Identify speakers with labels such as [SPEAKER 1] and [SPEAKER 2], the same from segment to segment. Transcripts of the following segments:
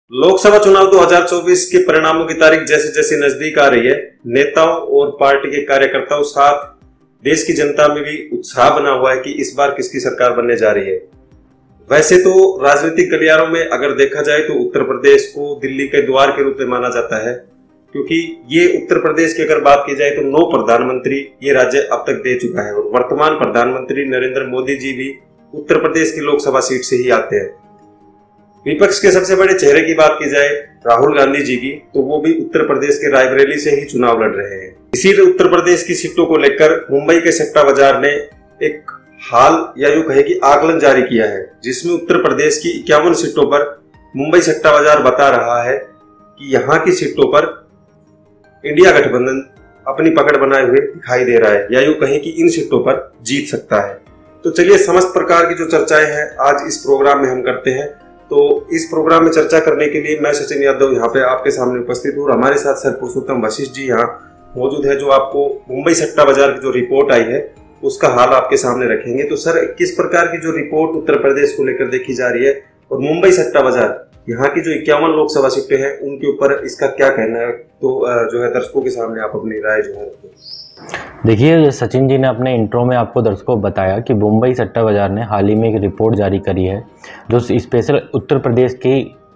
[SPEAKER 1] लोकसभा चुनाव 2024 के परिणामों की तारीख जैसे जैसे नजदीक आ रही है, नेताओं और पार्टी के कार्यकर्ताओं साथ देश की जनता में भी उत्साह बना हुआ है कि इस बार किसकी सरकार बनने जा रही है। वैसे तो राजनीतिक गलियारों में अगर देखा जाए तो उत्तर प्रदेश को दिल्ली के द्वार के रूप में माना जाता है, क्योंकि ये उत्तर प्रदेश की अगर बात की जाए तो 9 प्रधानमंत्री ये राज्य अब तक दे चुका है और वर्तमान प्रधानमंत्री नरेंद्र मोदी जी भी उत्तर प्रदेश की लोकसभा सीट से ही आते हैं। विपक्ष के सबसे बड़े चेहरे की बात की जाए राहुल गांधी जी की, तो वो भी उत्तर प्रदेश के रायबरेली से ही चुनाव लड़ रहे हैं। इसीलिए उत्तर प्रदेश की सीटों को लेकर मुंबई के सट्टा बाजार ने एक हाल या यूं कहे कि आकलन जारी किया है, जिसमें उत्तर प्रदेश की 51 सीटों पर मुंबई सट्टा बाजार बता रहा है कि यहाँ की सीटों पर इंडिया गठबंधन अपनी पकड़ बनाए हुए दिखाई दे रहा है, या यूं कहें कि इन सीटों पर जीत सकता है। तो चलिए समस्त प्रकार की जो चर्चाएं हैं आज इस प्रोग्राम में हम करते हैं। तो इस प्रोग्राम में चर्चा करने के लिए मैं सचिन यादव यहाँ पे आपके सामने उपस्थित हूँ और हमारे साथ सर पुरुषोत्तम वशिष्ठ जी यहाँ मौजूद है, जो आपको मुंबई सट्टा बाजार की जो रिपोर्ट आई है उसका हाल आपके सामने रखेंगे। तो सर, किस प्रकार की जो रिपोर्ट उत्तर प्रदेश को लेकर देखी जा रही है और मुंबई सट्टा बाजार यहाँ की जो 51 लोकसभा सीटें हैं उनके ऊपर इसका क्या कहना है, तो जो है दर्शकों के सामने आप अपनी राय जो है रखें।
[SPEAKER 2] देखिए, सचिन जी ने अपने इंट्रो में आपको दर्शकों को बताया कि मुंबई सट्टा बाजार ने हाल ही में एक रिपोर्ट जारी करी है जो स्पेशल उत्तर प्रदेश की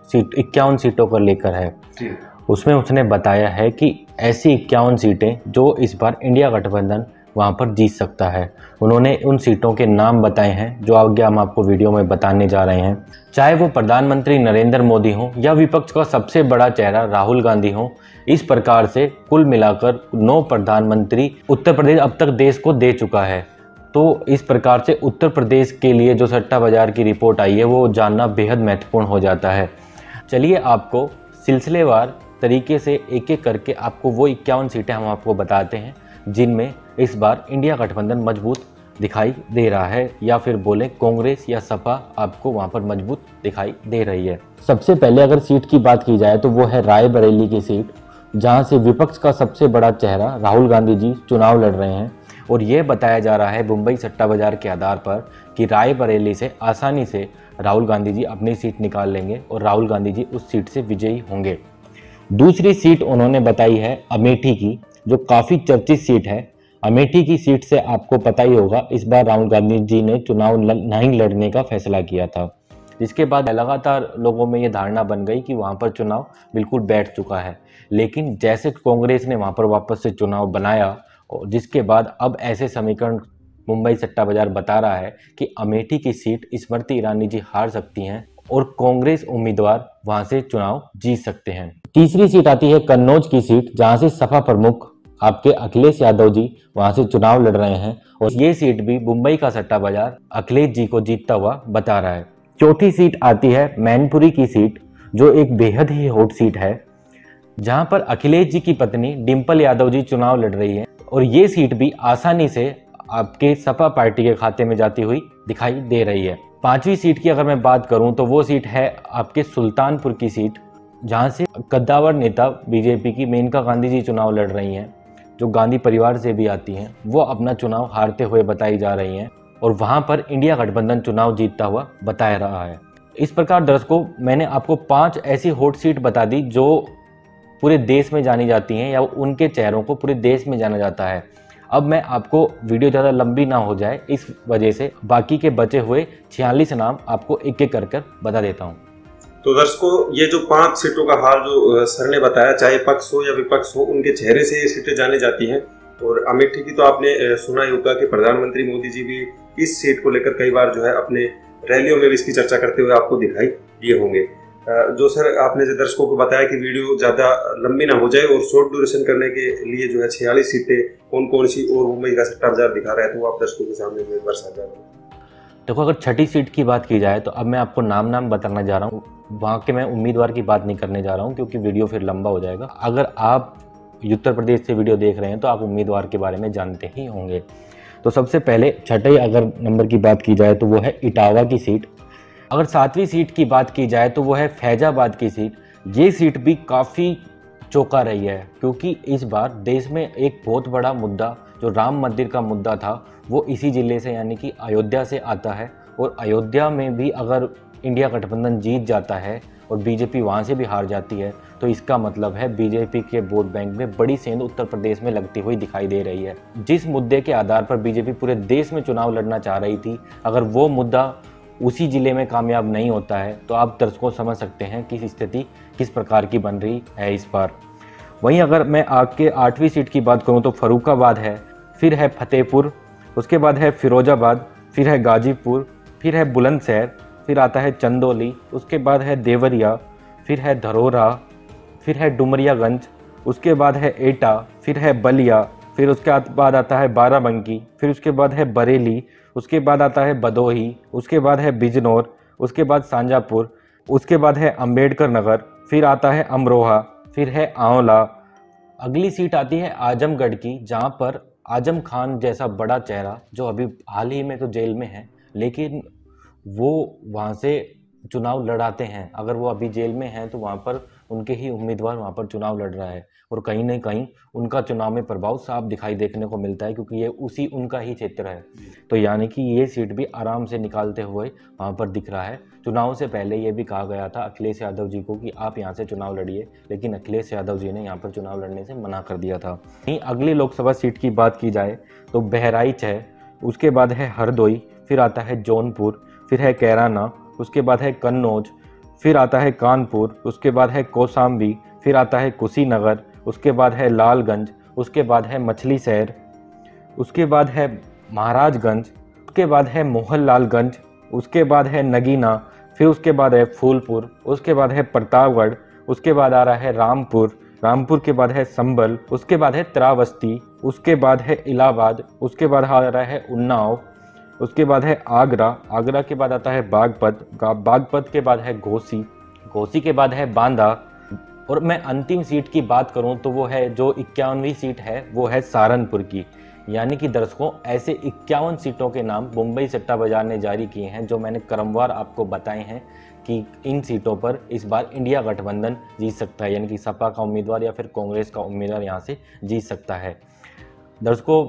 [SPEAKER 2] 51 सीटों को लेकर है। उसमें उसने बताया है कि ऐसी 51 सीटें जो इस बार इंडिया गठबंधन वहां पर जीत सकता है। उन्होंने उन सीटों के नाम बताए हैं जो आगे हम आपको वीडियो में बताने जा रहे हैं। चाहे वो प्रधानमंत्री नरेंद्र मोदी हों या विपक्ष का सबसे बड़ा चेहरा राहुल गांधी हों, इस प्रकार से कुल मिलाकर 9 प्रधानमंत्री उत्तर प्रदेश अब तक देश को दे चुका है। तो इस प्रकार से उत्तर प्रदेश के लिए जो सट्टा बाजार की रिपोर्ट आई है वो जानना बेहद महत्वपूर्ण हो जाता है। चलिए आपको सिलसिलेवार तरीके से एक एक करके आपको वो 51 सीटें हम आपको बताते हैं जिनमें इस बार इंडिया गठबंधन मजबूत दिखाई दे रहा है, या फिर बोले कांग्रेस या सपा आपको वहां पर मजबूत दिखाई दे रही है। सबसे पहले अगर सीट की बात की जाए तो वो है रायबरेली की सीट, जहां से विपक्ष का सबसे बड़ा चेहरा राहुल गांधी जी चुनाव लड़ रहे हैं। और ये बताया जा रहा है मुंबई सट्टा बाजार के आधार पर कि रायबरेली से आसानी से राहुल गांधी जी अपनी सीट निकाल लेंगे और राहुल गांधी जी उस सीट से विजयी होंगे। दूसरी सीट उन्होंने बताई है अमेठी की, जो काफ़ी चर्चित सीट है। अमेठी की सीट से आपको पता ही होगा इस बार राहुल गांधी जी ने चुनाव नहीं लड़ने का फैसला किया था, जिसके बाद लगातार लोगों में ये धारणा बन गई कि वहाँ पर चुनाव बिल्कुल बैठ चुका है। लेकिन जैसे कांग्रेस ने वहाँ पर वापस से चुनाव बनाया और जिसके बाद अब ऐसे समीकरण मुंबई सट्टा बाजार बता रहा है कि अमेठी की सीट स्मृति ईरानी जी हार सकती हैं और कांग्रेस उम्मीदवार वहां से चुनाव जीत सकते हैं। तीसरी सीट आती है कन्नौज की सीट, जहां से सपा प्रमुख आपके अखिलेश यादव जी वहां से चुनाव लड़ रहे हैं और ये सीट भी मुंबई का सट्टा बाजार अखिलेश जी को जीतता हुआ बता रहा है। चौथी सीट आती है मैनपुरी की सीट, जो एक बेहद ही हॉट सीट है, जहां पर अखिलेश जी की पत्नी डिंपल यादव जी चुनाव लड़ रही है और ये सीट भी आसानी से आपके सपा पार्टी के खाते में जाती हुई दिखाई दे रही है। पांचवी सीट की अगर मैं बात करूं तो वो सीट है आपके सुल्तानपुर की सीट, जहां से कद्दावर नेता बीजेपी की मेनका गांधी जी चुनाव लड़ रही हैं, जो गांधी परिवार से भी आती हैं। वो अपना चुनाव हारते हुए बताई जा रही हैं और वहां पर इंडिया गठबंधन चुनाव जीतता हुआ बताया रहा है। इस प्रकार दर्शकों, मैंने आपको 5 ऐसी हॉट सीट बता दी जो पूरे देश में जानी जाती हैं या उनके चेहरों को पूरे देश में जाना जाता है। अब मैं आपको वीडियो ज़्यादा लंबी ना हो जाए, इस वजह से बाकी के बचे हुए 46 नाम आपको एक एक कर बता देता हूँ।
[SPEAKER 1] तो दर्शकों, ये जो 5 सीटों का हाल जो सर ने बताया, चाहे पक्ष हो या विपक्ष हो, उनके चेहरे से ये सीटें जानी जाती हैं। और अमेठी की तो आपने सुना ही होगा कि प्रधानमंत्री मोदी जी भी इस सीट को लेकर कई बार जो है अपने रैलियों में भी इसकी चर्चा करते हुए आपको दिखाई दिए होंगे। जो सर आपने जो दर्शकों को बताया कि वीडियो ज़्यादा लंबी ना हो जाए और शॉर्ट ड्यूरेशन करने के लिए जो है 46 सीटें कौन कौन सी और मुंबई का सट्टा बाजार दिखा रहा है, तो वो आप दर्शकों के सामने एक बार साझा करें।
[SPEAKER 2] देखो, अगर छठी सीट की बात की जाए तो अब मैं आपको नाम बताना जा रहा हूँ। वहाँ के मैं उम्मीदवार की बात नहीं करने जा रहा हूँ क्योंकि वीडियो फिर लंबा हो जाएगा। अगर आप उत्तर प्रदेश से वीडियो देख रहे हैं तो आप उम्मीदवार के बारे में जानते ही होंगे। तो सबसे पहले छठे अगर नंबर की बात की जाए तो वो है इटावा की सीट। अगर 7वीं सीट की बात की जाए तो वो है फैजाबाद की सीट। ये सीट भी काफ़ी चौंका रही है क्योंकि इस बार देश में एक बहुत बड़ा मुद्दा जो राम मंदिर का मुद्दा था वो इसी ज़िले से यानी कि अयोध्या से आता है। और अयोध्या में भी अगर इंडिया गठबंधन जीत जाता है और बीजेपी वहाँ से भी हार जाती है तो इसका मतलब है बीजेपी के वोट बैंक में बड़ी सेंध उत्तर प्रदेश में लगती हुई दिखाई दे रही है। जिस मुद्दे के आधार पर बीजेपी पूरे देश में चुनाव लड़ना चाह रही थी, अगर वो मुद्दा उसी जिले में कामयाब नहीं होता है तो आप दर्शकों समझ सकते हैं कि स्थिति किस प्रकार की बन रही है इस बार। वहीं अगर मैं आपके 8वीं सीट की बात करूं तो फर्रुखाबाद है, फिर है फतेहपुर, उसके बाद है फिरोजाबाद, फिर है गाजीपुर, फिर है बुलंदशहर, फिर आता है चंदौली, उसके बाद है देवरिया, फिर है धरोरा, फिर है डुमरियागंज, उसके बाद है एटा, फिर है बलिया, फिर उसके बाद आता है बाराबंकी, फिर उसके बाद है बरेली, उसके बाद आता है भदोही, उसके बाद है बिजनौर, उसके बाद शाजापुर, उसके बाद है अंबेडकर नगर, फिर आता है अमरोहा, फिर है आंवला। अगली सीट आती है आजमगढ़ की, जहां पर आजम खान जैसा बड़ा चेहरा, जो अभी हाल ही में तो जेल में है, लेकिन वो वहां से चुनाव लड़ाते हैं। अगर वो अभी जेल में हैं तो वहां पर उनके ही उम्मीदवार वहां पर चुनाव लड़ रहा है और कहीं ना कहीं उनका चुनाव में प्रभाव साफ दिखाई देखने को मिलता है, क्योंकि ये उसी उनका ही क्षेत्र है। तो यानी कि ये सीट भी आराम से निकालते हुए वहां पर दिख रहा है। चुनाव से पहले ये भी कहा गया था अखिलेश यादव जी को कि आप यहाँ से चुनाव लड़िए, लेकिन अखिलेश यादव जी ने यहाँ पर चुनाव लड़ने से मना कर दिया था। अगली लोकसभा सीट की बात की जाए तो बहराइच है, उसके बाद है हरदोई, फिर आता है जौनपुर, फिर है कैराना, उसके बाद है कन्नौज, फिर आता है कानपुर, उसके बाद है कौशाम्बी, फिर आता है कुशीनगर, उसके बाद है लालगंज, उसके बाद है मछली शहर, उसके बाद है महाराजगंज, उसके बाद है मोहनलालगंज, उसके बाद है नगीना, फिर उसके बाद है फूलपुर, उसके बाद है प्रतापगढ़, उसके बाद आ रहा है रामपुर, रामपुर के बाद है संभल, उसके बाद है त्रावस्ती, उसके बाद है इलाहाबाद, उसके बाद आ रहा है उन्नाव, उसके बाद है आगरा, आगरा के बाद आता है बागपत, बागपत के बाद है घोसी, घोसी के बाद है बांदा, और मैं अंतिम सीट की बात करूं तो वो है जो 51वीं सीट है, वो है सहारनपुर की। यानी कि दर्शकों, ऐसे 51 सीटों के नाम मुंबई सट्टा बाजार ने जारी किए हैं, जो मैंने क्रमवार आपको बताए हैं कि इन सीटों पर इस बार इंडिया गठबंधन जीत सकता है, यानी कि सपा का उम्मीदवार या फिर कांग्रेस का उम्मीदवार यहाँ से जीत सकता है। दर्शकों,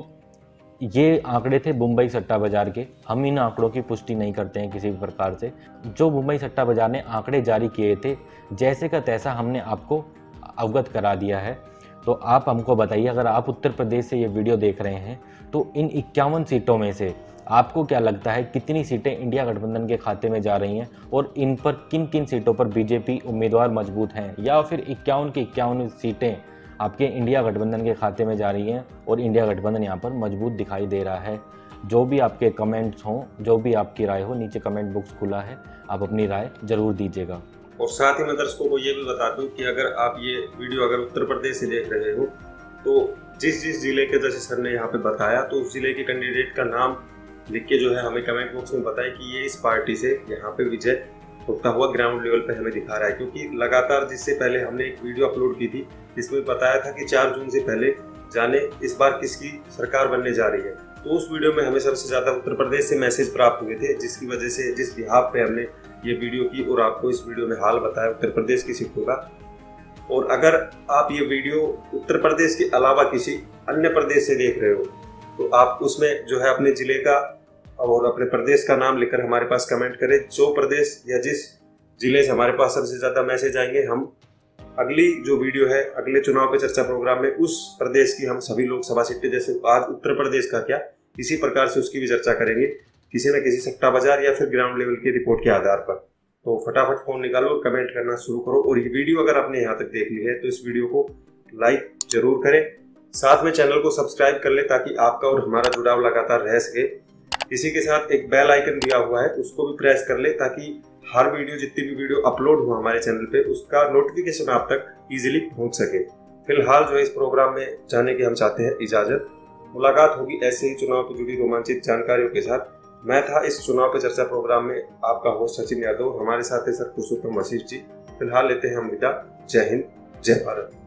[SPEAKER 2] ये आंकड़े थे मुंबई सट्टा बाजार के। हम इन आंकड़ों की पुष्टि नहीं करते हैं किसी भी प्रकार से। जो मुंबई सट्टा बाजार ने आंकड़े जारी किए थे, जैसे का तैसा हमने आपको अवगत करा दिया है। तो आप हमको बताइए, अगर आप उत्तर प्रदेश से ये वीडियो देख रहे हैं तो इन 51 सीटों में से आपको क्या लगता है कितनी सीटें इंडिया गठबंधन के खाते में जा रही हैं, और इन पर किन किन सीटों पर बीजेपी उम्मीदवार मजबूत हैं, या फिर 51 की 51 सीटें आपके इंडिया गठबंधन के खाते में जा रही हैं और इंडिया गठबंधन यहाँ पर मजबूत दिखाई दे रहा है। जो भी आपके कमेंट्स हों, जो भी आपकी राय हो, नीचे कमेंट बॉक्स खुला है, आप अपनी राय जरूर दीजिएगा।
[SPEAKER 1] और साथ ही मैं दर्शकों को ये भी बता दूं कि अगर आप ये वीडियो अगर उत्तर प्रदेश से देख रहे हो तो जिस जिले के जैसे सर ने यहाँ पे बताया, तो उस जिले के कैंडिडेट का नाम लिख के जो है हमें कमेंट बॉक्स में बताएं कि ये इस पार्टी से यहाँ पे विजय होता हुआ ग्राउंड लेवल पे हमें दिखा रहा है। क्योंकि लगातार जिससे पहले हमने एक वीडियो अपलोड की थी जिसमें बताया था कि 4 जून से पहले जाने इस बार किसकी सरकार बनने जा रही है, तो उस वीडियो में हमें सबसे ज्यादा उत्तर प्रदेश से मैसेज प्राप्त हुए थे, जिसकी वजह से जिस बिहाफ पे हमने ये वीडियो की और आपको इस वीडियो में हाल बताया उत्तर प्रदेश की सीटों का। और अगर आप ये वीडियो उत्तर प्रदेश के अलावा किसी अन्य प्रदेश से देख रहे हो तो आप उसमें जो है अपने जिले का और अपने प्रदेश का नाम लिखकर हमारे पास कमेंट करें। जो प्रदेश या जिस जिले से हमारे पास सबसे ज्यादा मैसेज आएंगे, हम अगली जो वीडियो है अगले चुनाव पे चर्चा प्रोग्राम में उस प्रदेश की हम सभी लोकसभा सीटें, जैसे आज उत्तर प्रदेश का क्या, इसी प्रकार से उसकी भी चर्चा करेंगे किसी न किसी सट्टा बाजार या फिर ग्राउंड लेवल की रिपोर्ट के आधार पर। तो फटाफट फोन निकालो और कमेंट करना शुरू करो। और ये वीडियो अगर आपने यहाँ तक देख ली है तो इस वीडियो को लाइक जरूर करें, साथ में चैनल को सब्सक्राइब कर ले ताकि आपका और हमारा जुड़ाव लगातार रह सके। इसी के साथ एक बेल आइकन दिया हुआ है, उसको भी प्रेस कर ले ताकि हर वीडियो, जितनी भी वीडियो अपलोड हुआ हमारे चैनल पे, उसका नोटिफिकेशन आप तक इजीली पहुंच सके। फिलहाल जो है इस प्रोग्राम में जाने की हम चाहते हैं इजाजत। मुलाकात होगी ऐसे ही चुनाव से जुड़ी रोमांचित जानकारियों के साथ। मैं था इस चुनाव पे चर्चा प्रोग्राम में आपका होस्ट सचिन यादव, हमारे साथ है सर पुरुषोत्तम वशिष्ठ जी। फिलहाल लेते हैं हम विदा। जय हिंद, जय भारत।